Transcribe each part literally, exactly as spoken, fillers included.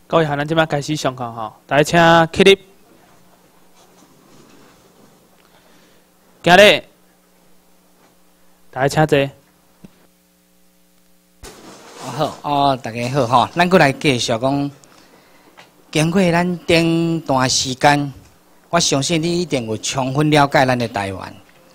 各位，咱即摆开始上课吼，大家请起立。今日大家请坐。 好哦，大家好吼，咱过来继续讲。经过咱顶段时间，我相信你一定有充分了解咱的台湾。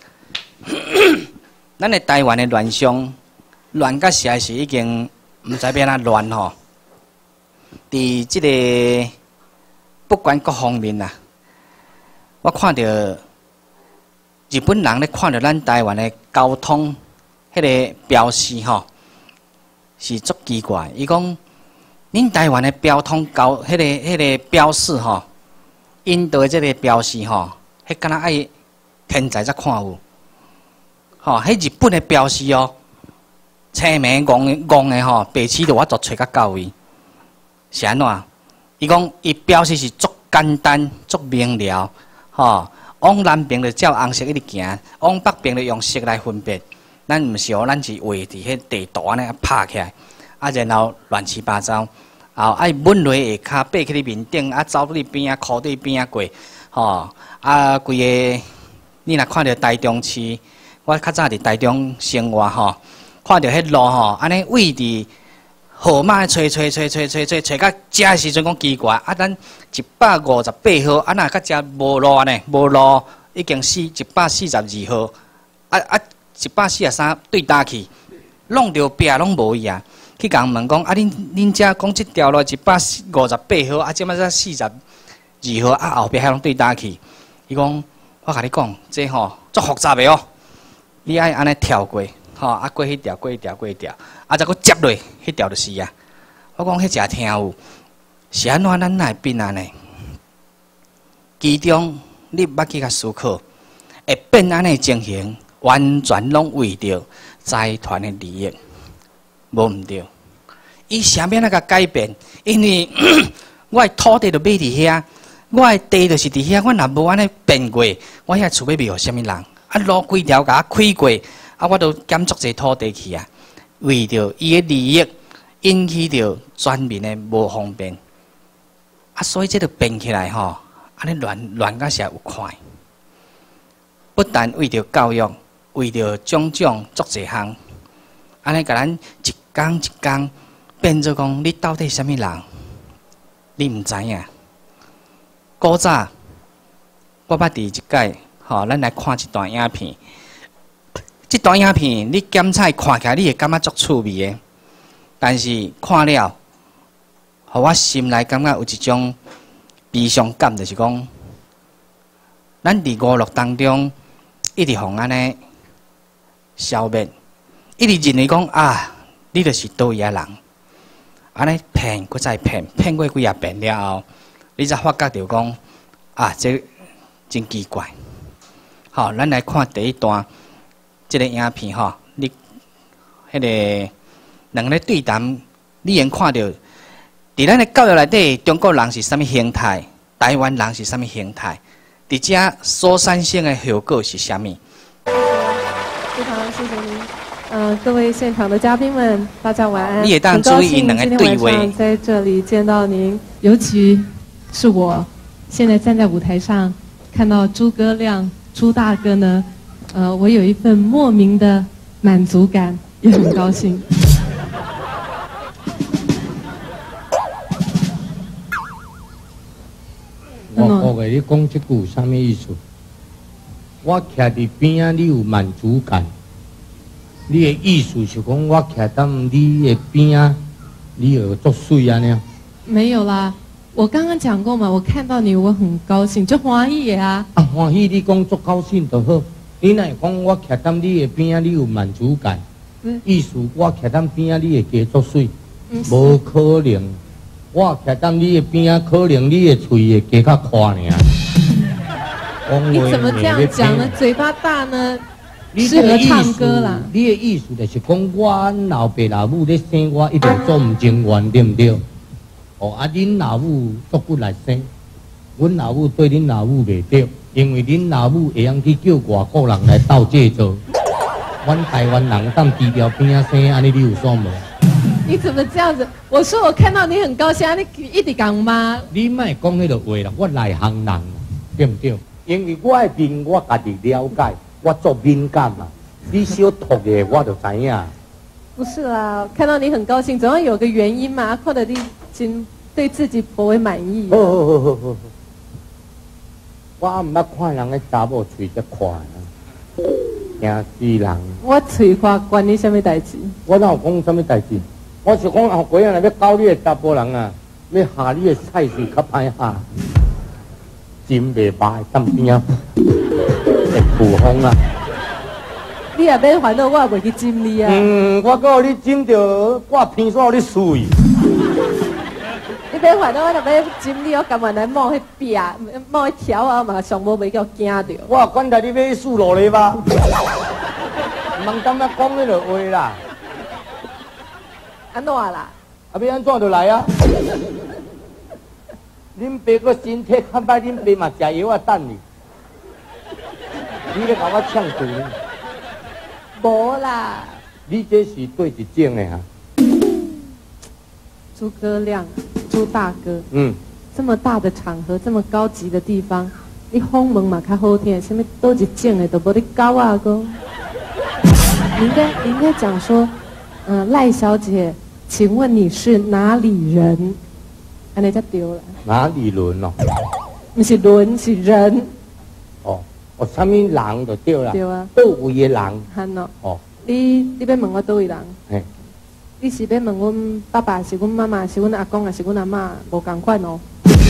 咱的台湾的乱象，乱到实在是已经毋知要安怎乱吼。伫即个不管各方面啦，我看到日本人咧看到咱台湾的交通迄个标示吼，是足奇怪。伊讲，恁台湾的交通交迄个迄个标示吼，印度的即个标示吼，迄敢若爱天才才看有。吼，迄日本的标示哦，青眉戆戆的吼，白痴着我都找甲到位。是安怎？伊讲伊标示是足简单、足明了，吼。往南边就照红色一直行，往北边就用色来分别。咱毋是哦，咱是画伫迄地图安尼拍起来，啊，然后乱七八糟，后爱稳落下骹，爬去你面顶，啊，走对边啊，靠对边啊过，吼，啊，规个你若看到台中市，我较早伫台中生活吼，看到迄路吼，安尼位置。号码找找找找找找找到遮时阵讲奇怪，啊，咱一百五十八号，啊，若到遮无路呢？无路已经四一百四十二号，啊啊，一百四十三对搭去，弄着壁拢无伊啊！去共问讲，啊，恁恁遮讲即条路一百五十八号，啊，即摆才四十二号，啊，后壁遐拢对搭去。伊讲，我甲你讲，这吼足复杂的哦，你爱安尼跳过。吼、哦，啊过迄条，过迄条，过迄条，啊再搁接落，迄条就是啊。我讲迄真听有，是安怎咱来变安尼？其中你捌去甲思考，会变安尼情形，完全拢为着财团的利益，无毋对。伊啥物那个改变？因为我的土地就买伫遐，我的地就是伫遐，我若无安尼变过，我遐厝要卖互啥物人？啊路规条甲我开过。啊！我都减足侪土地去啊，为着伊的利益，引起着全民的无方便。啊，所以这个变起来吼，安尼乱乱甲是有快。不但为着教育，为着种种足侪项，安尼甲咱一工一工变做讲，你到底什么人？你毋知影。古早我捌伫一届，吼，咱来看一段影片。这段影片，你检查看起来，你会感觉足趣味的。但是看了，互我心内感觉有一种悲伤感，就是讲，咱伫娱乐当中一直互安尼消灭，一直认为讲啊，你就是倒位的人，安尼骗，搁再骗，骗过几啊遍了后，你才发觉到讲啊，这真奇怪。好，咱来看第一段。这个影片吼，你迄个两个对谈，你能看到，伫咱的教育内底，中国人是啥物形态，台湾人是啥物形态，伫遮所产生的效果是啥物？ 非常谢谢您，呃，各位现场的嘉宾们，大家晚安。 你也当注意两个对位。 很高兴今天晚上在这里见到您，尤其是我现在站在舞台上，看到诸葛亮、朱大哥呢。呃，我有一份莫名的满足感，也很高兴。 我我给你讲这句有啥物意思？我徛伫边啊，你有满足感。你的意思是讲我徛踮你的边啊，你有作水安尼？ 没有啦，我刚刚讲过嘛，我看到你我很高兴，就欢喜啊。 啊，欢喜你讲足高兴就好。你若讲我徛踮你的边啊，你有满足感，嗯、意思我徛踮边啊，你会加作水，无、嗯、可能。我徛踮你的边啊，可能你的喙会加较宽尔。 你怎么这样讲呢？嘴巴大呢，适合唱歌啦。 你的意思就是讲，我老爸老母咧生我，一定做唔情愿，对唔对？哦，啊，恁老母足骨来生，阮老母对恁老母袂对。因为恁老母会晓去叫外国人来斗这做，阮台湾人当低调边仔生，安尼你有爽无？ 你怎么这样子？我说我看到你很高兴，你一直讲吗？ 你莫讲迄个话啦，我内行人，对不对？因为我的面我家己了解，我做敏感嘛。你小吐的我就知影。 不是啦，看到你很高兴，总要有个原因嘛。看到你真对自己颇为满意。 好好好好好。我唔捌看人的查某嘴这宽啊，惊死人！ 我嘴夸关你什么代志？ 我哪有讲什么代志？我是讲后鬼啊，要搞你的查甫人啊，要下你的菜是较歹下，真袂歹，当边啊，会曝风啊！ 你也免烦恼，我也袂去จิ้你啊。 嗯，我告你จิ้着挂片线你水。 你别烦恼，我若要จิ้你，我甘愿来摸迄壁，摸迄条啊嘛，上无袂叫惊着。 我管他你要输落嚟吧，唔通咁样讲迄个话啦。 安怎啦？ 啊，要安怎就来啊？恁爸个身体较歹，恁爸嘛食药啊等你。你咧甲我呛嘴呢？ 无啦。 你这是对一种的哈。 诸葛亮，朱大哥。嗯。这么大的场合，这么高级的地方，你访问嘛较好听，什么倒一种的都无你搞啊哥。你应该你应该讲说，嗯、呃，赖小姐，请问你是哪里人？安尼才对了。 哪里人哦？ 不是人，是人。 哦。哦，什么人就对啦。 对啊。 倒位的人。 汉咯。 哦。 你你要问我倒位人？ 嘿。 你是要问阮爸爸，是阮妈妈，是阮阿公，还是阮阿嬷？无共款哦。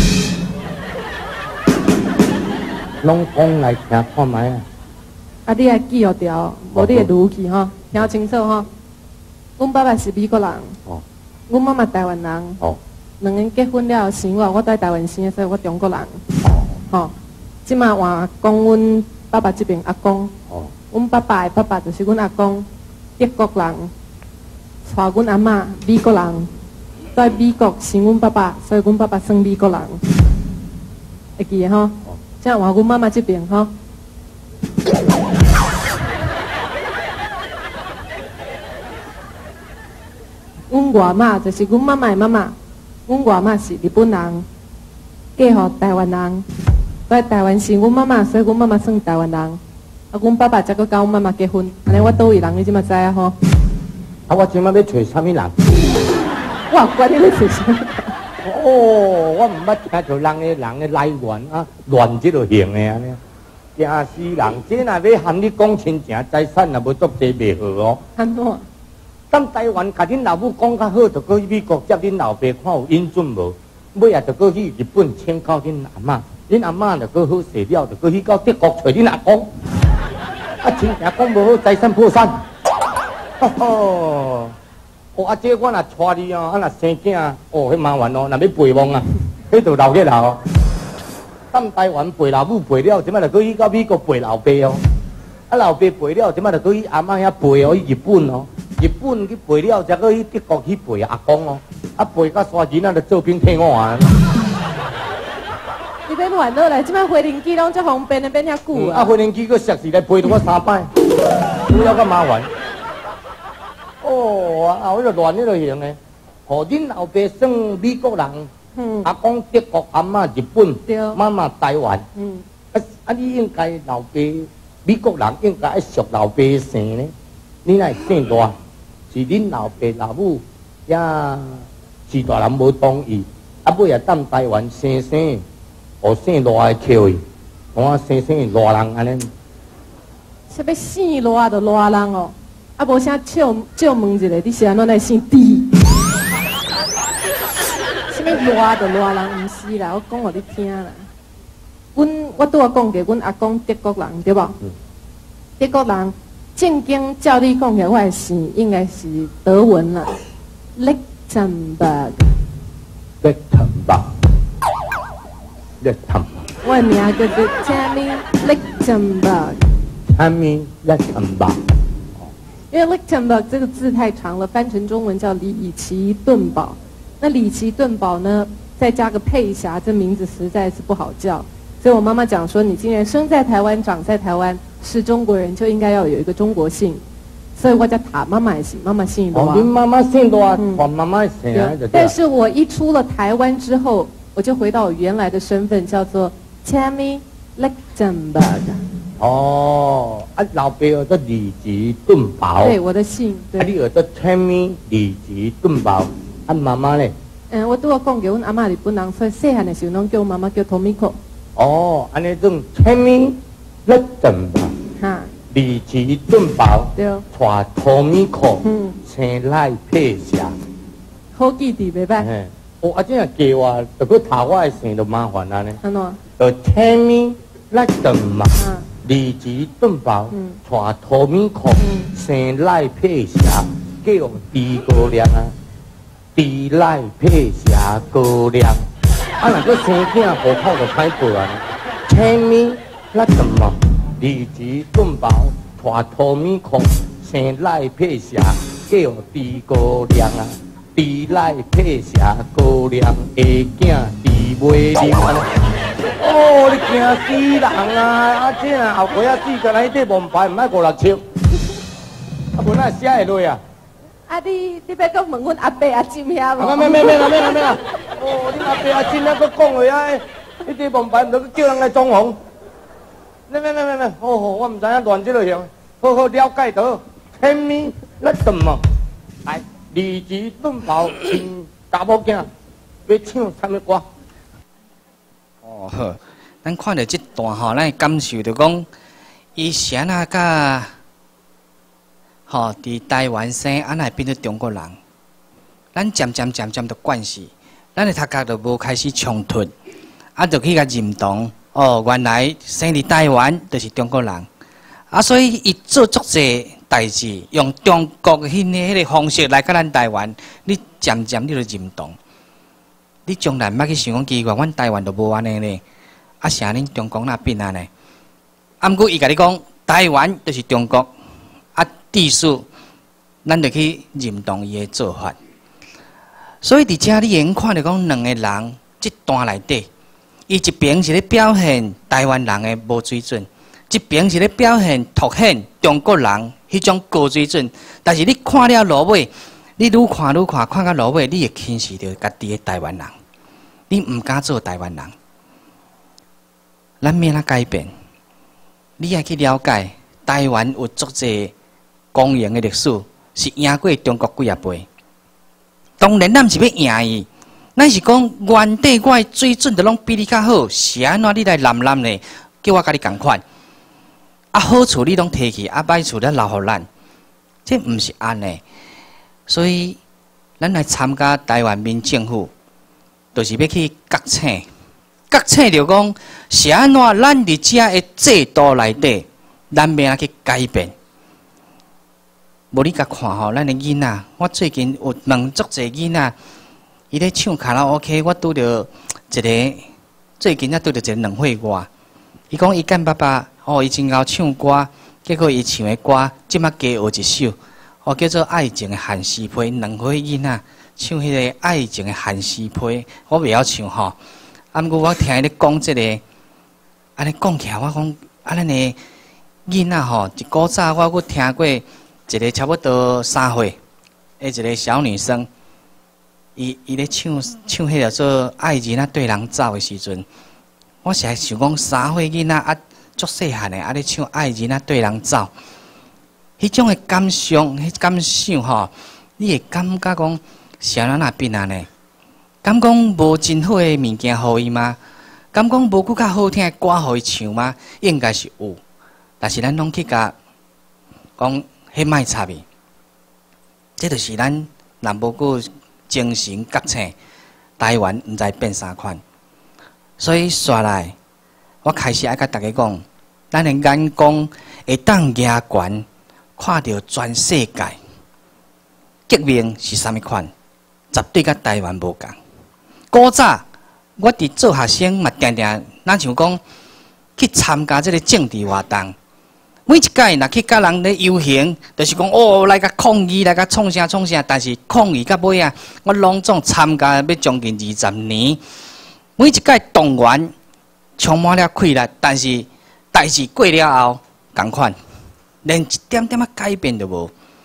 拢讲来听看卖啊！ 啊，你也记好条，无你会录去吼，听清楚吼。阮爸爸是美国人。哦。阮妈妈台湾人。哦。两个人结婚了生我，我在台湾生的，所以我中国人。哦。吼。即马话讲阮爸爸这边阿公，哦，阮爸爸的爸爸就是阮阿公，德国人，带阮阿嬷美国人，在美国生阮爸爸，所以阮爸爸算美国人，会记的吼。即话阮妈妈这边吼，阮外妈就是阮妈妈的妈妈，阮外妈是日本人，嫁予台湾人。在台湾生阮妈妈，所以阮妈妈算台湾人。啊，阮爸爸才阁甲阮妈妈结婚，安尼我倒位人你即嘛知啊吼？ 啊，我即马要找啥物人？ 我管你要找啥？ 哦，我毋捌听着人诶人诶来源啊，乱即落型诶安尼，惊死人！这若要含你讲亲情财产，若无足济袂好哦。 安怎？ 咱台湾甲恁老母讲较好，就过去美国接恁老爸看有英准无？尾啊，就过去日本请教恁阿嬷。恁阿嬷就过好势了，就过去到德国找恁阿公。啊，亲情讲无好，财产破产。哦吼！哦，啊，这我若带你哦，啊，若生囝，哦，迄麻烦哦，若要陪望啊，迄就老个老。咱台湾陪老母陪了，即摆就过去到美国陪老爸哦。啊，老爸陪了，即摆就过去阿嬷遐陪哦，去日本哦。日本去陪了，才过去德国去陪阿公哦。啊，陪到山钱啊，就做兵替我啊。 你别烦恼啦，即摆回零机拢足方便的，变遐久啊！啊，回零机个实时来陪着我三摆，有了个麻烦。哦，啊，我就乱迄落型的。哦，恁老爸算美国人，嗯，阿公德国，阿嬷日本，对，妈妈台湾，嗯，啊啊，你应该老爸美国人应该爱属老爸姓呢。你乃姓大，是恁老爸老母呀，是大人无同意，啊，尾也当台湾生生。我姓罗的口伊，我生生罗人安尼。 啥要姓罗就罗人哦，啊无啥少少问一下，你是安怎来姓弟？啥物罗就罗人，毋是啦，我讲互你听啦。阮我拄啊讲过，阮阿公德国人对无？嗯、德国人正经照你讲起来，我的姓应该是德文啦 ，Lichtenberg。Lichtenberg。 我的名叫做 Tammy Lichtenberg。 Tammy Lichtenberg。 因为 Lichtenberg 这个字太长了，翻成中文叫里奇顿堡。那里奇顿堡呢，再加个佩霞，这名字实在是不好叫。所以我妈妈讲说，你既然生在台湾，长在台湾，是中国人，就应该要有一个中国姓。 所以我才塔妈妈是妈妈姓大。 哦，恁妈妈姓大，传妈妈姓来就对。 但是我一出了台湾之后，我就回到我原来的身份，叫做 Tammy Lichtenberg。 哦，啊，老爸叫做李吉顿宝。 对，我的姓。对。啊， 你叫做 Tammy 李吉顿宝，啊，妈妈咧？ 嗯，我拄我讲过，阮阿嬷日本人，所以细汉的时候，拢叫妈妈叫 Tomiko。 哦，安尼种 Tammy Lichtenberg。哈。李吉顿宝。对。带 Tomiko。嗯。生来配下。 好记伫袂歹。 嘿。哦，啊，这样加我，如果查我的姓就麻烦啦呢。 安怎？ 就 Tammy Lichtenberg。李吉顿宝，带 Tomiko 生来配霞，叫地姑娘啊，地来配霞姑娘。啊，若个生囝户口就歹报啊。Tammy Lichtenberg，李吉顿宝，带 Tomiko 生来配霞，叫地姑娘啊，地来配霞姑娘的囝地袂灵啊。哦，你惊死人啊！啊，这啊后尾啊，四个人迄块门牌，唔爱五六七，啊，无哪写会落啊？ 啊，你你要搁问阮阿伯阿金遐无？ 啊，免免免啦免啦免啦！哦，恁阿伯阿金遐搁讲话啊，迄块门牌唔得叫人来装潢。免免免免免，好好，我唔知影乱这落样，好好了解到。Tammy Lichtenberg，来，李吉顿宝亲查某囝，要唱什么歌？ 哦好，咱看到这段吼，咱会感受到讲，伊是安那甲，吼，伫台湾生，安那变做中国人，咱渐渐渐渐的惯势，咱的头壳就无开始冲突，啊，就去甲认同，哦，原来生伫台湾就是中国人，啊，所以伊做足侪代志，用中国迄个迄个方式来甲咱台湾，你渐渐你就认同。你将来毋捌去想讲奇怪，阮台湾都无安尼呢，啊，啥恁中国那变安尼？啊，毋过伊甲你讲，台湾就是中国，啊，意思，咱就去认同伊的做法。所以伫遮你会看到讲两个人，即段内底，伊一边是咧表现台湾人的无水准，一边是咧表现凸显中国人迄种高水准。但是你看了落尾，你愈看愈看，看到落尾，你会轻视着家己的台湾人。你唔敢做台湾人，咱免哪改变。你爱去了解台湾有足侪公营的历史，是赢过中国几啊倍。当然，咱是要赢伊，咱是讲原底我的水准都拢比你较好，是安怎你来揽揽呢？叫我甲你共款，啊好处你拢摕去，啊歹处咱留互咱，这毋是安尼。所以，咱来参加台湾民政府。就是要去觉醒，觉醒着讲是安怎咱伫遮的制度内底，咱要安去改变。无你甲看吼，咱的囡仔，我最近有问足侪囡仔，伊咧唱卡拉 OK， 我拄着一个最近才拄着一个两岁外，伊讲伊干爸爸，哦，伊真会唱歌，结果伊唱的歌，即马加学一首，哦，叫做《爱情的汉诗批》，两岁囡仔。唱迄个爱情的汉诗批，我袂晓唱吼。啊，毋过我听伊咧讲即个，安尼讲起来，我讲啊，咱的囡仔吼，一古早我佫听过一个差不多三岁的一个小女生，伊伊咧唱唱迄个做《爱人啊对人走》的时阵，我是想讲三岁囡仔啊，足细汉的啊咧唱《爱人啊对人走》，迄种的感想，迄感想吼，你会感觉讲。是安那变安尼？敢讲无真好诶物件互伊吗？敢讲无佫较好听诶歌互伊唱吗？应该是有，但是咱拢去甲讲迄卖插伊，这就是咱若无佫精神觉醒，台湾毋知变啥款。所以刷来，我开始爱甲大家讲，咱诶眼光会当举悬，看到全世界革命是啥物款？绝对甲台湾无共。古早我伫做学生嘛，定定咱像讲去参加即个政治活动，每一届若去甲人咧游行，就是讲哦来甲抗议，来甲创啥创啥。但是抗议到尾啊，我拢总参加要将近二十年，每一届动员充满了气力，但是代志过了后，共款，连一点点仔改变都无。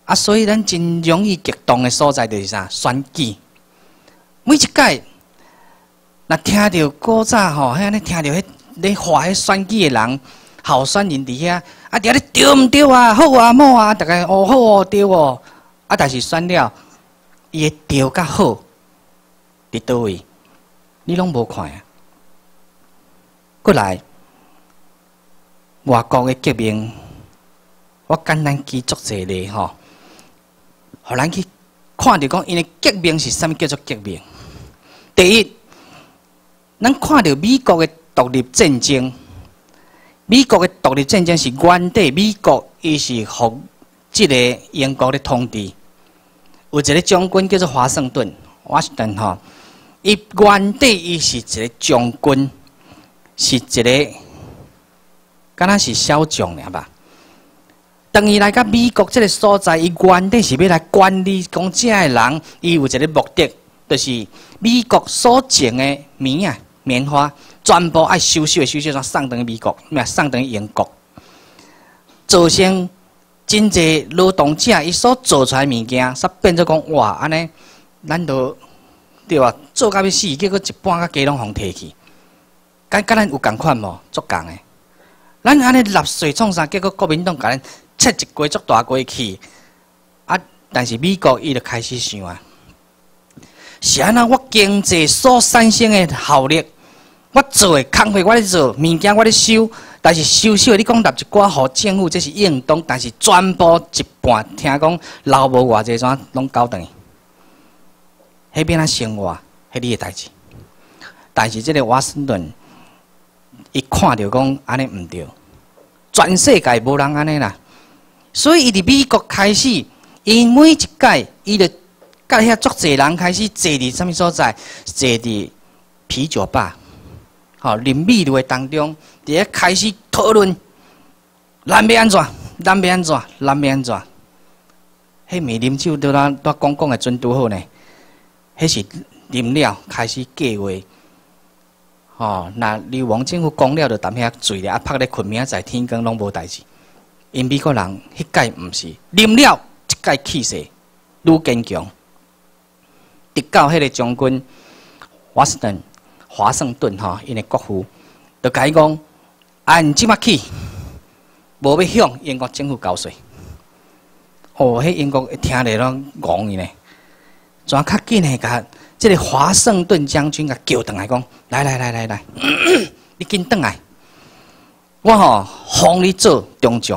啊，所以咱真容易激动的所在就是啥？选举。每一届，若听到古早吼，遐尼听到迄咧画迄选举的人，候选人伫遐，啊，伫遐咧对毋对啊？好啊，冇啊，大家哦好哦对哦，啊，但是选了，伊的对甲好伫倒位，你拢无看啊？过来，外国的革命，我简单举足一例吼，互咱去看着讲，因为革命是啥物叫做革命？第一，咱看到美国的独立战争，美国的独立战争是原底美国伊是互即个英国的统治，有一个将军叫做华盛顿 （Washington） 吼，伊原底伊是一个将军，是一个敢若是小将尔吧。当伊来到美国这个所在，伊原底是要来管理讲遮个人，伊有一个目的，就是美国所种的棉啊、棉花，全部爱收收的收收，怎送回美国，咩送回英国，造成真济劳动者伊所做出来物件，煞变做讲哇，安尼咱都对啊，做到要死，结果一半甲家拢互摕去，敢甲咱有共款无？足共的，咱安尼纳税创啥？结果国民党甲咱切一规足大规去，啊！但是美国伊就开始想啊，是安那我经济所产生的效率，我做的工课我咧做，物件我咧收，但是收收的你讲纳一寡互政府，这是应当，但是全部一半听讲留无偌济怎拢交等于，迄边啊生活，迄你的代志。但是这个华盛顿，伊看到讲安尼毋对，全世界无人安尼啦。所以，伊伫美国开始，伊每一届，伊就甲遐足侪人开始坐伫什么所在？坐伫啤酒吧，吼，啉米露的当中，伫遐开始讨论，咱要安怎？咱要安怎？咱要安怎？迄袂啉酒，对咱咱讲讲的准拄好呢。迄是啉了开始计划，吼，那流亡政府讲了，就踮遐醉咧，啊，拍咧困，明仔载天光拢无代志。因美国人迄届毋是啉了，即届气势愈坚强。直到迄个将军华盛顿华盛顿吼，因的国父就甲伊讲：按即马起，无要向英国政府交税。哦，迄英国听咧拢戆伊呢，怎较紧诶？甲即个华盛顿将军甲叫转来讲：来来来来来，你紧转来，我吼封你做中将。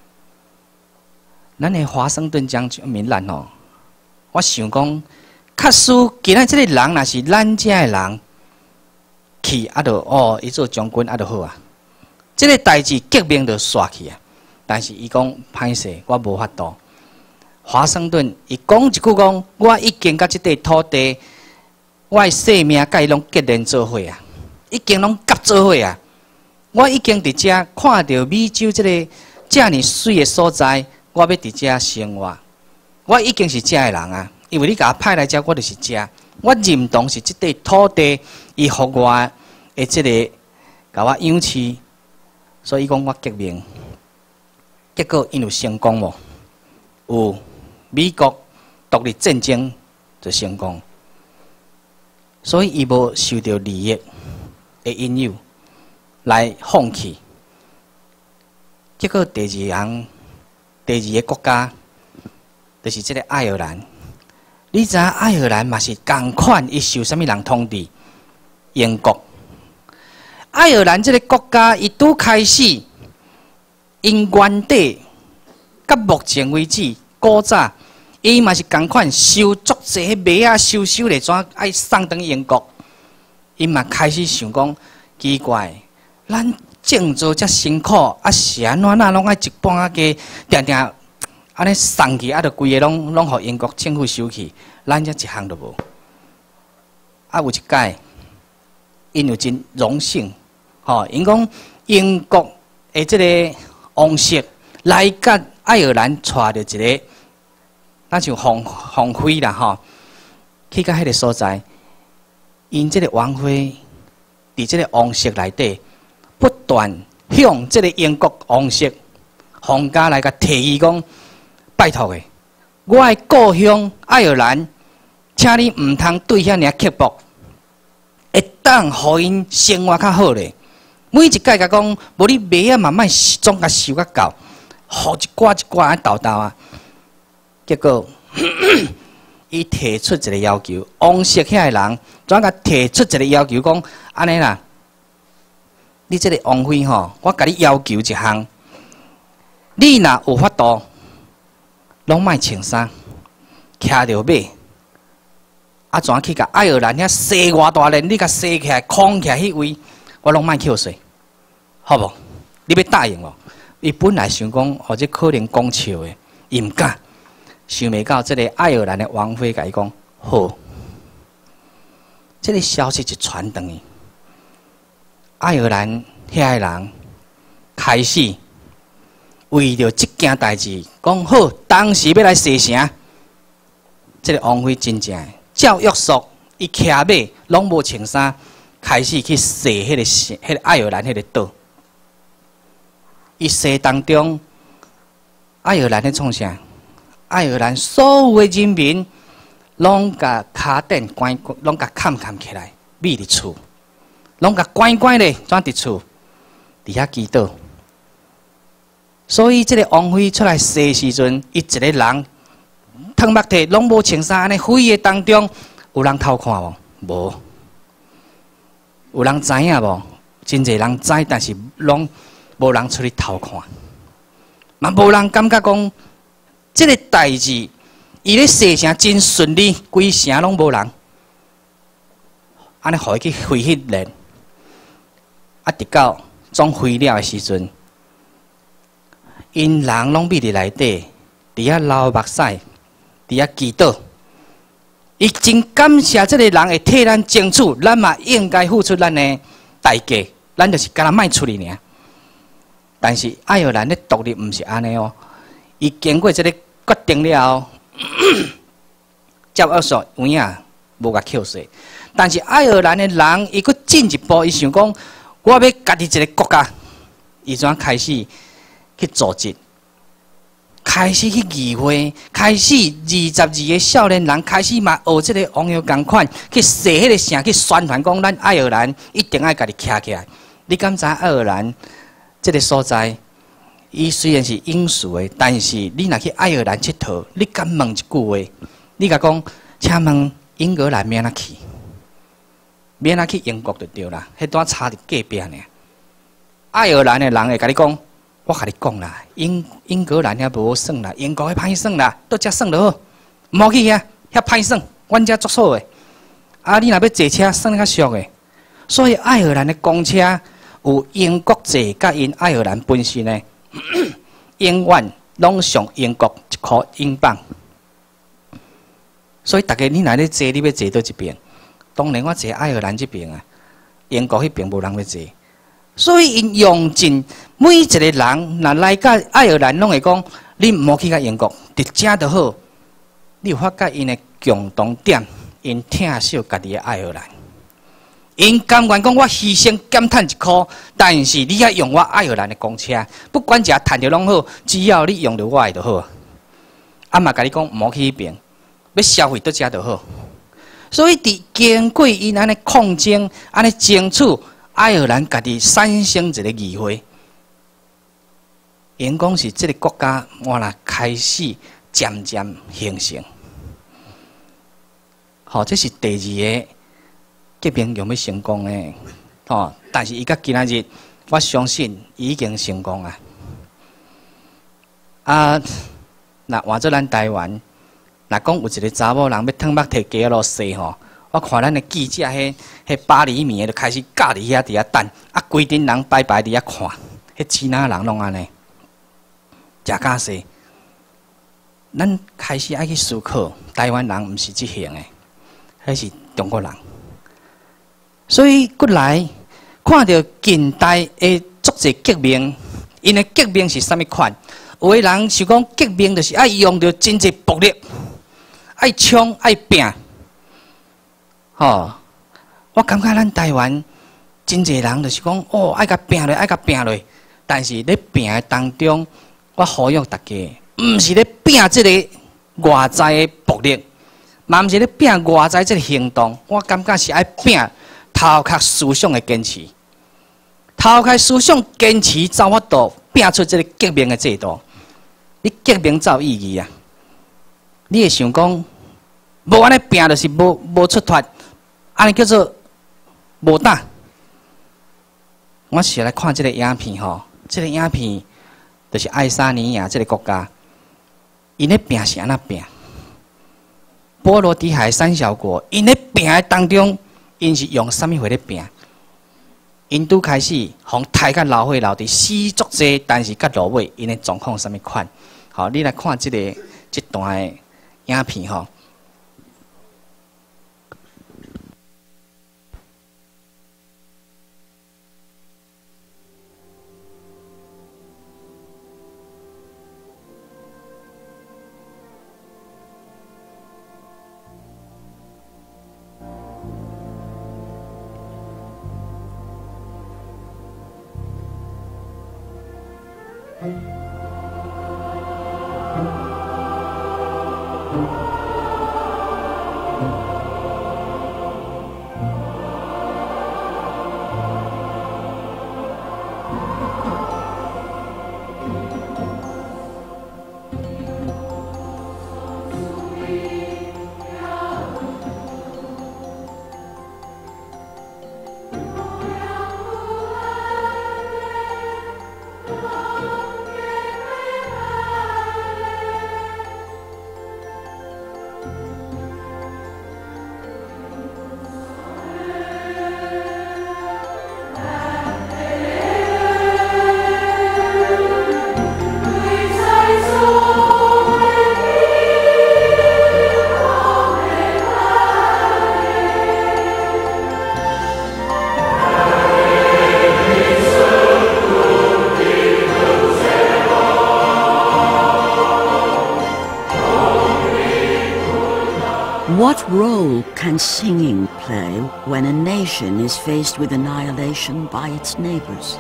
咱的华盛顿将军闽南吼，我想讲，确实今仔即个人若是咱遮的人，去啊就哦，伊做将军啊就好啊。即个代志革命就煞去啊。但是伊讲歹势，我无法度。华盛顿伊讲一句讲，我已经甲即块土地，我的性命甲伊拢结连做伙啊，已经拢夹做伙啊。我已经伫遮看到美洲即个遮尔水的所在。我要伫遮生活，我已经是遮的人啊！因为你甲我派来遮，我就是遮。我认同是即块土地，伊互我的即个甲我养饲，所以讲我革命。结果因有成功无？有美国独立战争就成功，所以伊无受到利益的引诱来放弃。结果第二项。第二个国家，就是这个爱尔兰。你知影爱尔兰嘛是同款，伊受啥物人统治？英国。爱尔兰这个国家，伊拄开始，因原底，到目前为止，古早，伊嘛是同款，收足济迄麦啊，收收咧，怎爱送回英国？伊嘛开始想讲，奇怪，咱。种做遮辛苦，啊是安怎那拢爱一半啊加定定安尼送去，啊，着规个拢拢互英国政府收去，咱遮一项都无。啊，有一届，因有真荣幸，吼，因讲英国的即个王室来甲爱尔兰带着一个，那像皇皇妃啦，吼，去到迄个所在，因即个王妃伫即个王室内底。不断向这个英国王室皇家来甲提议讲，拜托诶， 我的故乡爱尔兰，请你唔通对遐尔刻薄，会当互因生活较好咧。每一届甲讲，无你卖啊慢慢总甲收甲到，互一寡一寡啊豆豆啊。结果，伊提出一个要求，王室遐个人怎甲提出一个要求，讲安尼啦，你这个王妃吼，我甲你要求一项，你若有法度，拢莫穿衫，徛着马，啊怎去甲爱尔兰遐西偌大连，你甲西起来，空起来迄位，我拢莫扣税，好无？你要答应无？伊本来想讲，或者可能讲笑的，伊毋敢。想袂到，这个爱尔兰的王妃甲伊讲好，这个消息就传转去。爱尔兰遐个人开始为着即件代志，讲好，当时要来洗城。这个王妃真正照约束，伊骑马拢无穿衫，开始去洗迄个城，迄个爱尔兰迄个岛。伊洗当中，爱尔兰咧创啥？爱尔兰所有的人民，拢甲骹垫关，拢甲砍砍起来，秘伫厝，拢甲关关咧，怎伫厝？伫遐祈祷。所以，这个王妃出来洗时阵，伊一个人脱目体，拢无穿衫，安尼飞的当中，有人偷看无？无。有人知影无？真侪人知，但是拢无人出去偷看，嘛无人感觉讲。这个代志，伊咧洗城真顺利，规城拢无人，安尼互伊去飞迄连，啊，直到总飞了的时阵，因人拢秘伫内底，伫遐流目屎，伫遐祈祷。伊真感谢这个人会替咱争取，咱嘛应该付出咱的代价，咱就是干那卖出去尔。但是爱尔兰咧独立，毋是安尼哦。伊经过这个决定了后，照约束有影无甲扣税。但是爱尔兰的人，伊佫进一步，伊想讲，我要家己一个国家，伊怎开始去组织，开始去议会，开始二十二个少年人开始嘛学这个王友共款，去写迄个声，去宣传讲，咱爱尔兰一定爱家己徛起来。你敢知爱尔兰这个所在？伊虽然是英属的，但是你若去爱尔兰佚佗，你敢问一句话？你甲讲，请问英格兰免哪去？免哪去英国就对啦，迄段差伫隔壁呢。爱尔兰的人会甲你讲，我甲你讲啦，英英格兰遐无好耍啦，英国遐歹耍啦，倒遮耍就好，毋好去遐，遐歹耍，阮遮足数的。啊，你若要坐车，耍较俗的。所以爱尔兰的公车有英国坐，甲因爱尔兰本身呢。永远拢上英国一块英镑，所以大家你若咧坐，你要坐到一边。当然我坐爱尔兰这边啊，英国迄边无人要坐，所以因用尽每一个人，若来到爱尔兰，拢会讲，你毋好去到英国，伫遮就好。你有发觉因的共同点，因疼惜家己的爱尔兰。因甘愿讲，我牺牲减趁一箍，但是你要用我爱尔兰的公车，不管只趁着拢好，只要你用着我的就好。啊嘛，甲你讲，毋好去迄边，要消费倒遮就好。所以，伫经过因安尼抗争、安尼争取，爱尔兰家己产生一个议会。因讲是这个国家，我若开始渐渐形成。好，这是第二个。革命用要成功的，吼！但是伊到今仔日，我相信已经成功啊！啊，那换做咱台湾，若讲有一个查某人要脱目摕鸡落洗吼，我看咱的记者迄迄八厘米的就开始架伫遐伫遐等，啊，规阵人排排伫遐看，迄其他人拢安尼，真敢洗。咱开始爱去思考，台湾人毋是即型的，迄是中国人。所以，过来看到近代的足侪革命，因的革命是啥物款？有的人想讲革命就是爱用到真侪暴力，爱冲爱拼。吼，我感觉咱台湾真侪人就是讲，哦，爱甲拼落，爱甲拼落。但是咧拼的当中，我呼吁大家，毋是咧拼即个外在的暴力，嘛毋是咧拼外在即个行动。我感觉是爱拼头壳思想的坚持，头壳思想坚持才有法度拼出即个革命的制度。你革命才有意义啊！你会想讲，无安尼拼就是无无出脱，安尼叫做无胆。我是来看即个影片吼，即、这个影片就是爱沙尼亚即个国家，因咧拼是安怎拼？波罗的海三小国，因咧拼的当中，因是用啥物货咧拼？因拄开始，互太甲老伙老伫死足济，但是甲落尾，因的状况啥物款？好，你来看即、这个即段的影片吼。 What role can singing play when a nation is faced with annihilation by its neighbors?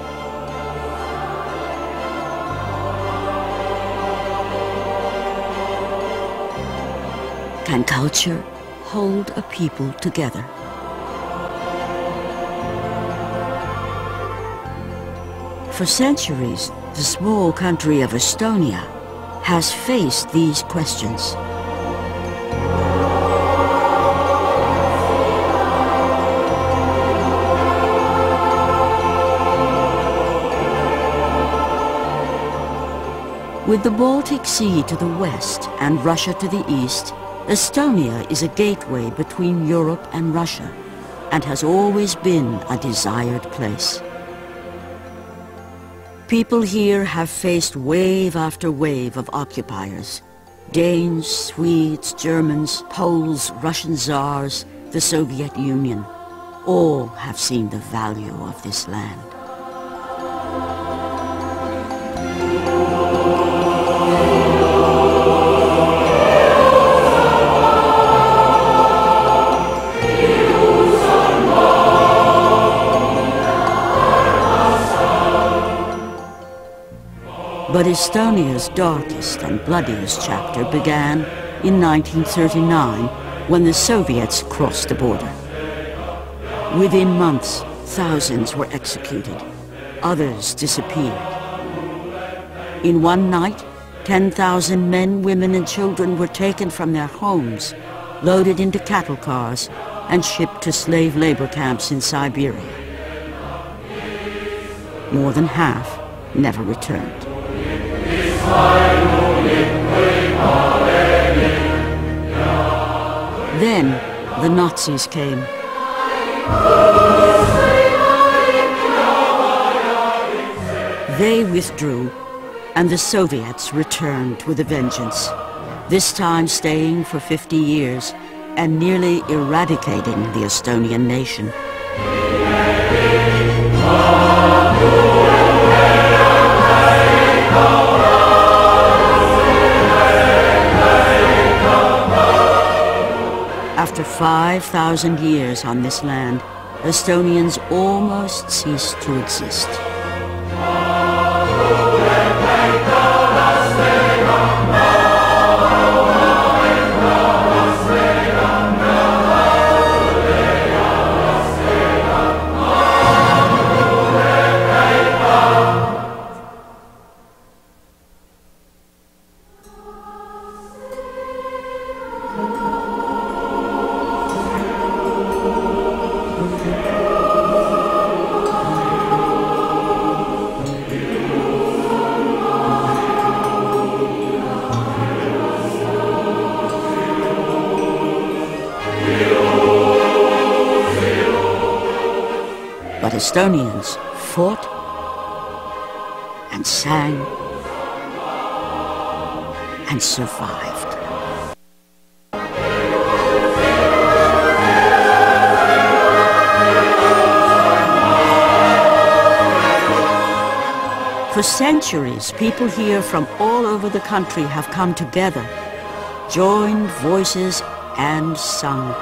Can culture hold a people together? For centuries, the small country of Estonia has faced these questions. With the Baltic Sea to the west and Russia to the east, Estonia is a gateway between Europe and Russia, and has always been a desired place. People here have faced wave after wave of occupiers. Danes, Swedes, Germans, Poles, Russian Tsars, the Soviet Union. All have seen the value of this land. But Estonia's darkest and bloodiest chapter began in nineteen thirty-nine, when the Soviets crossed the border. Within months, thousands were executed. Others disappeared. In one night, ten thousand men, women, and children were taken from their homes, loaded into cattle cars, and shipped to slave labor camps in Siberia. More than half never returned. Then the Nazis came. They withdrew, and the Soviets returned with a vengeance, this time staying for fifty years and nearly eradicating the Estonian nation. After five thousand years on this land, Estonians almost ceased to exist. Estonians fought and sang and survived. For centuries, people here from all over the country have come together, joined voices and sung.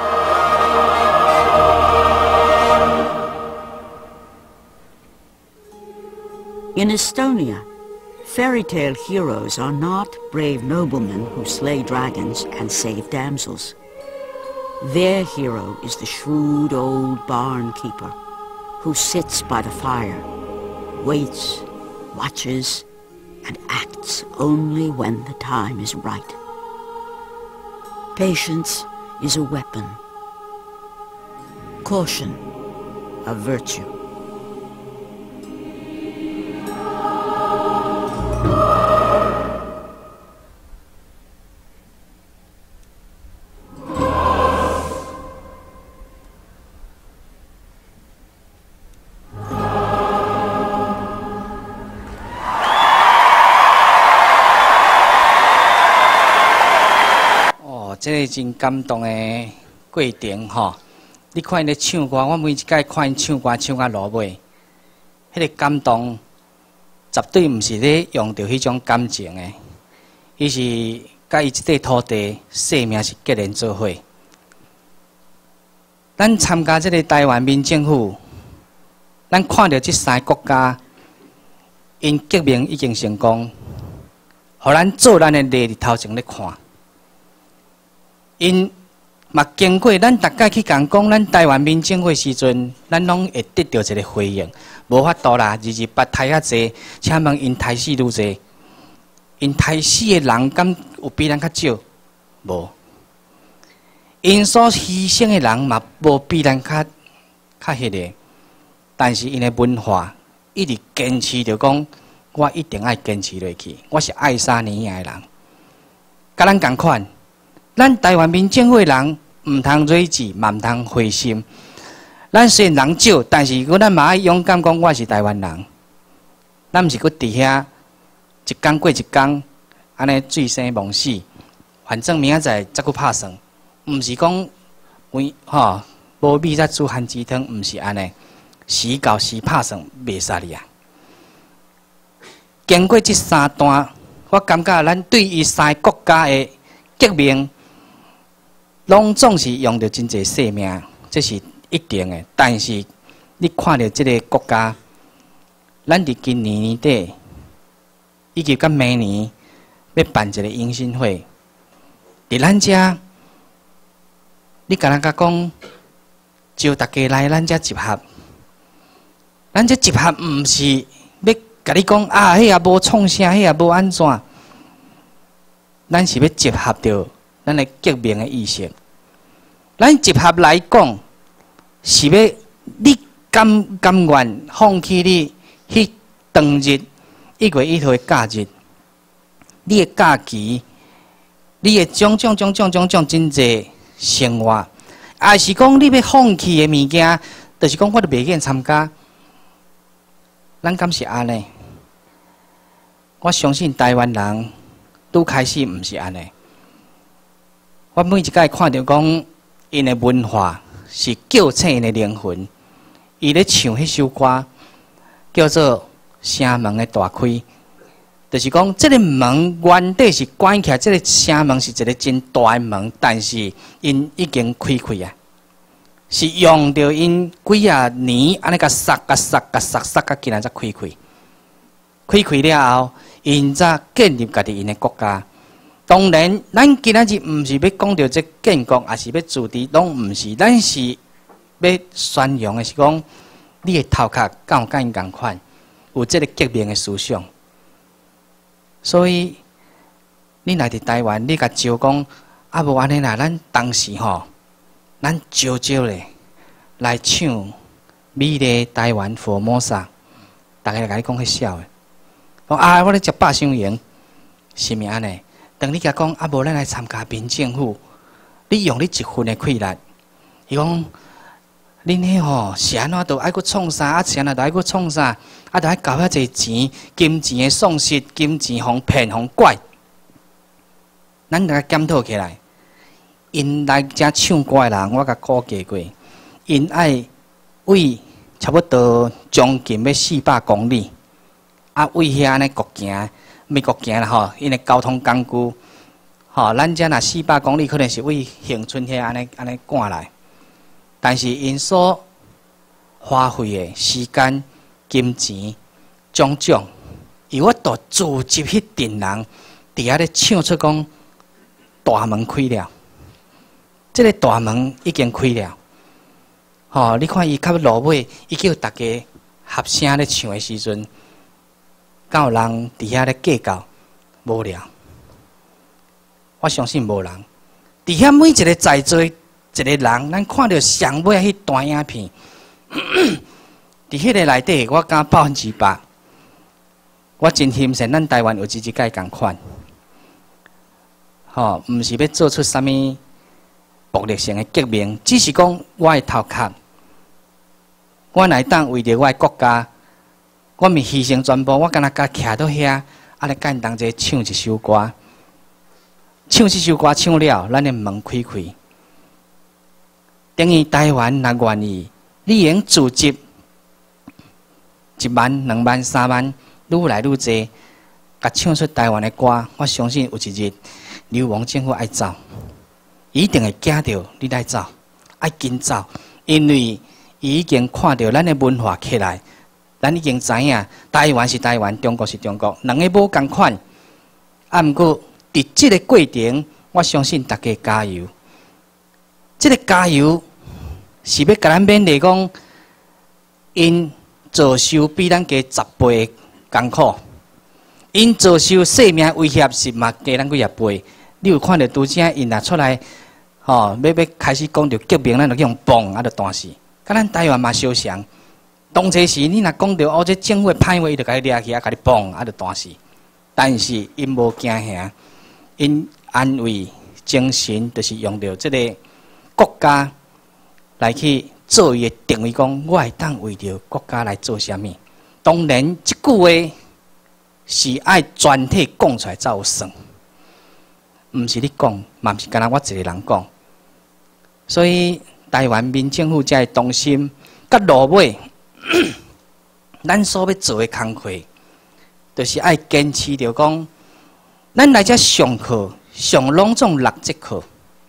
In Estonia, fairy tale heroes are not brave noblemen who slay dragons and save damsels. Their hero is the shrewd old barn keeper who sits by the fire, waits, watches, and acts only when the time is right. Patience is a weapon. Caution, a virtue. 这个真感动的过程吼，你看因咧唱歌，我每一届看因唱歌唱到落尾，迄个感动绝对毋是咧用着迄种感情的，伊是甲伊即块土地生命是结连做伙。咱参加即个台湾民政府，咱看到即三个国家因革命已经成功，互咱做咱的例伫头前咧看。因嘛经过咱大家去讲讲，咱台湾民政府时阵，咱拢会得到一个回应。无法度啦，二二八太啊济，请问因太死愈济，因太死的人敢有比咱较少？无。因所牺牲的人嘛，无比咱较较迄个。但是因的文化一直坚持着讲，我一定爱坚持落去。我是爱沙尼亚的人，甲咱共款。咱台湾民政府的人毋通睿智，嘛毋通灰心。咱虽然人少，但是咱嘛爱勇敢讲我是台湾人。咱毋是搁伫遐一天过一天，安尼醉生梦死。反正明仔载再搁拍算，毋是讲为吼无米才煮番薯汤，毋是安尼。时到时拍算袂使哩啊！经过即三段，我感觉咱对于三个国家的革命。拢总是用着真侪生命，这是一定的。但是你看到这个国家，咱伫今年年底，以及甲明年要办一个迎新会，伫咱遮，你敢若甲讲，招大家来咱遮集合，咱遮集合毋是要甲你讲啊，迄也无创啥，迄也无安怎，咱是要集合着。咱的革命的意识，咱集合来讲，是要你甘甘愿放弃你迄当日一月一号的假日，你的假期，你的种种种种种种真侪生活，还是讲你要放弃的物件，就是讲我都袂愿参加。咱敢是安尼？我相信台湾人拄开始毋是安尼。我每一届看到讲，因的文化是叫醒因的灵魂。伊咧唱迄首歌，叫做《城门的大开》，就是讲，这个门原底是关起来，这个城门是一个真大的门，但是因已经开开啊，是用着因几啊年安尼甲塞、甲塞、甲塞、塞，甲今仔才开开。开开了后，因才建立家己因的国家。当然，咱今仔日毋是要讲到这建国，也是要自治，拢毋是。咱是要宣扬的是讲，你的头壳敢有甲因共款，有这个革命的思想。所以，你来伫台湾，你甲招讲，啊无安尼啦，咱当时吼，咱招招咧来唱《美丽台湾佛摩萨》，大家来甲你讲迄笑的，讲啊，我咧食百香园，是毋是安尼？当你甲讲啊，无咱来参加民政府，你用你一份的气力，伊讲恁迄吼是安怎都爱搁创啥？啊，是安怎都爱搁创啥？啊，都爱交遐济钱，金钱的丧失，金钱互骗互拐。咱甲检讨起来，因来遮唱歌的人，我甲估计过，因爱为差不多将近要四百公里，啊，为遐安尼国行，美国行啦吼，因的交通工具，吼，咱遮若四百公里，可能是为恒春遐安尼安尼赶来，但是因所花费的时间、金钱种种，伊我都组织迄群人，伫遐咧唱出讲。大门开了，这个大门已经开了。吼、哦，你看伊到落尾，伊叫大家合声咧唱的时阵，敢有人伫遐咧计较？无了，我相信无人。伫遐每一个在座一个人，咱看到上尾迄段影片，伫迄个内底，我敢百分之百，我真欣赏咱台湾有这一届共款。吼、哦，毋是要做出啥物暴力性的革命，只是讲我的头壳，我来当为着我的国家，我咪牺牲全部，我敢若甲徛到遐，啊，来甲因同齐唱一首歌，唱这首歌唱了，咱的门开开，等于台湾若愿意，你用组织一万、两万、三万，愈来愈济，甲唱出台湾的歌，我相信有一日。流亡政府爱走，一定会惊到你来走，爱紧走，因为伊已经看到咱的文化起来，咱已经知影台湾是台湾，中国是中国，两个无共款。啊，毋过伫即个过程，我相信大家加油。即、这个加油是要甲咱勉励讲，因遭受比咱加十倍艰苦，因遭受生命威胁是嘛加咱几廿倍。你有看到拄则因若出来，吼、哦，要要开始讲到革命，咱就用蹦啊，就断死。甲咱台湾嘛相像，当初时你若讲到哦，这政府的歹话，伊就甲你掠去啊，甲你蹦啊，就断死。但是因无惊吓，因安慰精神，就是用到这个国家来去做伊的定位，讲我会当为着国家来做啥物。当然，即句话是爱全体讲出来才有算。毋是你讲，嘛毋是干那我一个人讲，所以台湾民政府才会动心，甲落尾，咱所要做的工课，就是爱坚持着讲，咱来遮上课，上拢总六节课，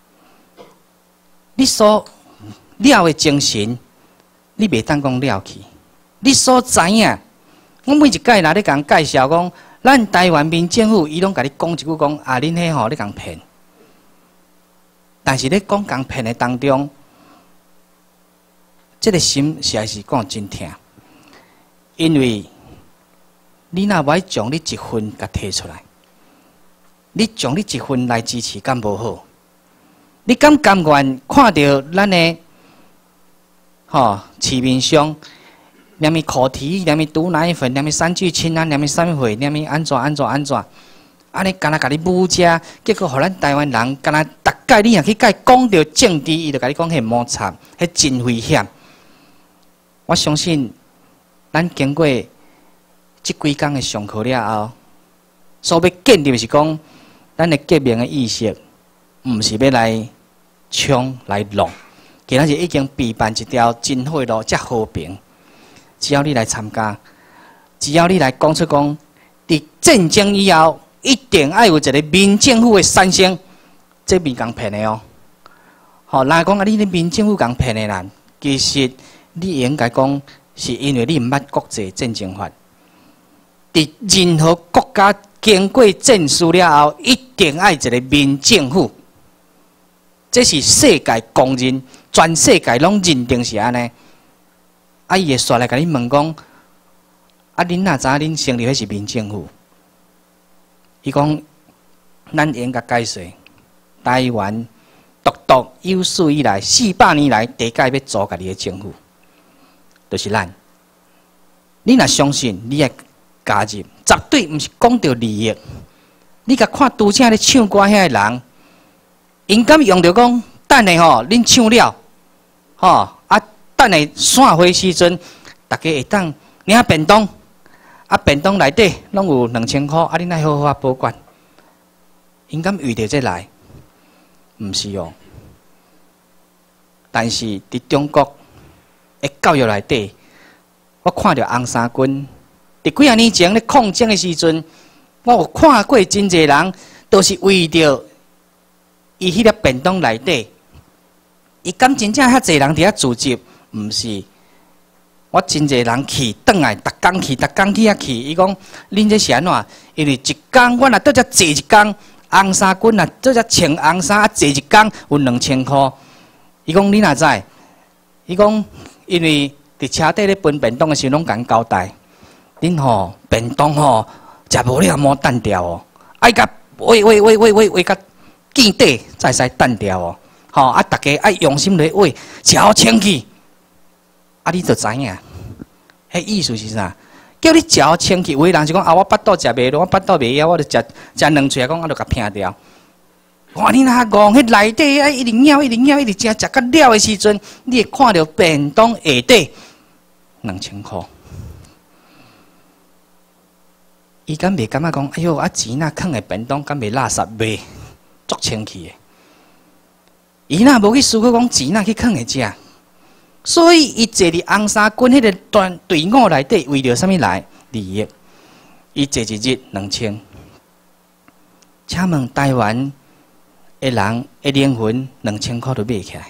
你所了的精神，你袂当讲了去，你所知影，我每一届若咧甲人介绍讲。咱台湾民政府，伊拢甲你讲一句讲啊，恁迄吼咧共骗。但是咧讲共骗的当中，这个心实在是讲真痛，因为你若无将你一份甲摕出来，你将你一份来支持，敢无好？你敢甘愿看到咱的吼市面上？念咪课题，念咪读哪一份，念咪三聚氰胺，念咪三会，念咪安怎安怎安怎，安尼干那甲你侮遮，结果互咱台湾人干那逐届你若去甲伊讲到政治，伊就甲你讲迄摩擦，迄真危险。我相信，咱经过即几工的上课了后，所要建立是讲，咱的革命的意识，毋是要来冲来弄，其实是已经备办一条真好的路，才和平。只要你来参加，只要你来讲出讲，伫战争以后，一定要有一个民政府的产生，这未共骗的哦。吼，人讲啊，你咧民政府共骗的人，其实你应该讲，是因为你毋捌国际战争法。伫任何国家经过战事了后，一定要一个民政府，这是世界公认，全世界拢认定是安尼。啊！伊会刷来甲你问讲，啊，恁哪知恁成立迄是民政府？伊讲，咱应该解释，台湾独独有史以来四百年来第一届要组家己的政府，就是咱。你若相信，你也加入，绝对毋是讲到利益。你甲看拄则咧唱歌遐个人，因敢用着讲，等下吼，恁唱了，吼啊。 等下散会时阵，大家会当领便当，啊便当内底拢有两千块，啊你奈好好啊保管。因敢为着这来？毋是哦。但是伫中国的教育内底，我看到红衫军伫几啊年前咧抗争的时阵，我有看过真侪人，都是为着伊迄粒便当内底，伊敢真正遐侪人伫遐自集？毋是。我真侪人去，转来，逐工去，逐工去遐去。伊讲，恁这是安怎？因为一工我若倒遮坐一工，红衫军若倒遮穿红衫啊，坐一工有两千箍。伊讲你哪知？伊讲，因为伫车底咧分便当的时候，拢甲交代，恁吼便当吼食无了莫等掉哦，爱甲喂喂喂喂喂喂甲见底才使等掉哦。吼啊，大家爱用心来喂，食好清气。啊，你就知影，迄意思是啥？叫你食好清气，有的人是讲啊，我巴肚食袂落，我巴肚袂枵，我就食食两喙，讲我就甲拼掉。哇！你若戆，迄内底啊，一直咬，一直咬，一直食，食到了的时阵，你会看到便当下底两千箍。伊敢袂感觉讲，哎哟，啊钱若放的便当，敢袂垃圾卖，足清气的。伊若无去思考讲钱若去放的食，所以伊坐伫红衫军迄个团队伍内底，为着啥物来利益？伊坐一日两千。请问台湾？的人的灵魂两千块都买起来。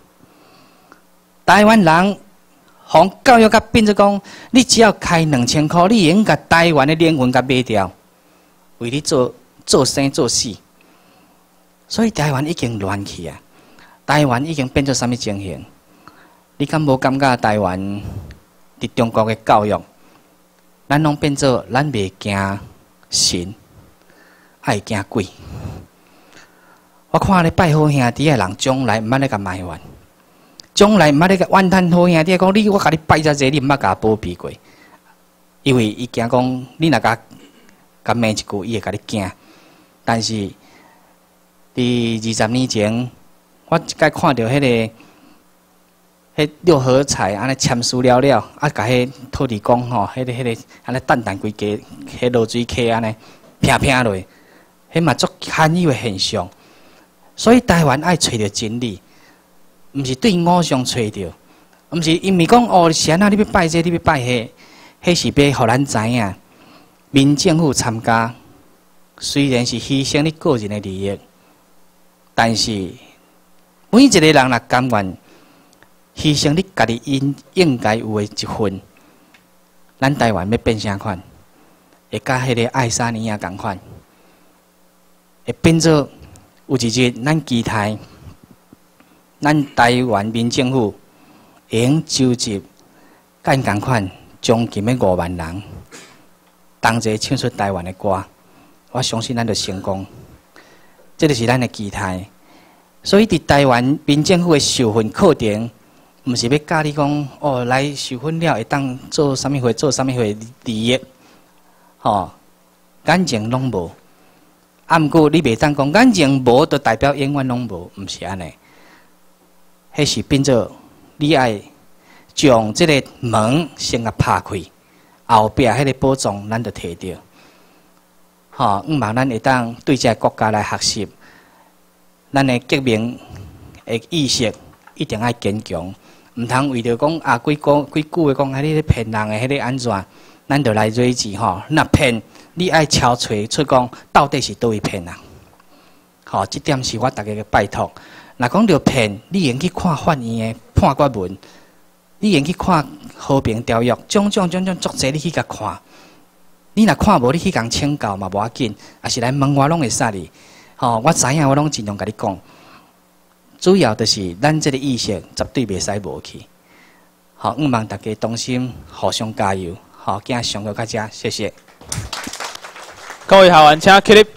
台湾人，互教育甲变做讲，你只要开两千块，你已经甲台湾的灵魂甲买掉，为你做做生做死。所以台湾已经乱去啊！台湾已经变做啥物情形？你敢无感觉台湾伫中国的教育，咱拢变做咱袂惊神，爱惊鬼。我看咧拜好兄弟的人，将来毋捌咧甲埋怨，将来毋捌咧甲怨叹好兄弟讲你我甲你拜遮济，你毋捌甲保庇过，因为伊惊讲你若甲甲骂一句，伊会甲你惊。但是伫二十年前，我一摆看到迄、那个迄六合彩安尼签署了了，啊，甲迄土地公吼，迄、那个迄、那个安尼淡淡规家，迄落水溪安尼拼拼落，迄嘛足罕有的现象。所以台湾爱找到真理，毋是对偶像找到，毋是因为讲哦，是安那你要拜这，你要拜迄，迄是要互咱知影，民政府参加，虽然是牺牲你个人的利益，但是每一个人若甘愿牺牲你家己应应该有的一份，咱台湾要变啥款？会甲迄个爱沙尼亚共款，会变做。有一日，咱期待咱台湾民政府会用召集干共款将近的五万人，同齐唱出台湾的歌，我相信咱就成功。这就是咱的期待。所以，伫台湾民政府的受训课程，毋是要教你讲哦，来受训了会当做啥物货，做啥物货利益，吼，感情拢无。啊，毋过你袂当讲眼睛无，就代表永远拢无，毋是安尼。迄是变做你爱将即个门先甲拍开，后壁迄个宝藏咱就摕着。吼，毋望咱会当对这个国家来学习，咱的革命的意识一定爱坚强，毋通为着讲啊几个几句话讲，啊你咧骗人的迄个安怎，咱就来做字吼，那骗。你爱敲锤出讲，到底是倒位骗人？吼，这点是我大家嘅拜托。若讲到骗，你应去看法院嘅判决文，你应去看和平条约，种种种种足济，你去甲看。你若看无，你去共请教嘛无要紧，也是来问我拢会使你。吼，我知影，我拢尽量甲你讲。主要就是咱这个意识绝对袂使无去。好，希望大家同心，互相加油。好，今日上课到这，谢谢。 各位校员请起立。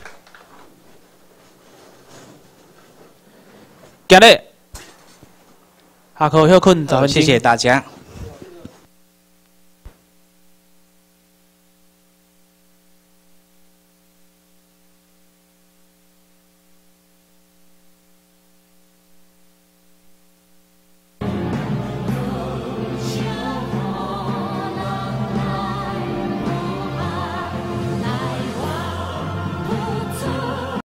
今日下课休困十分钟。 谢谢大家。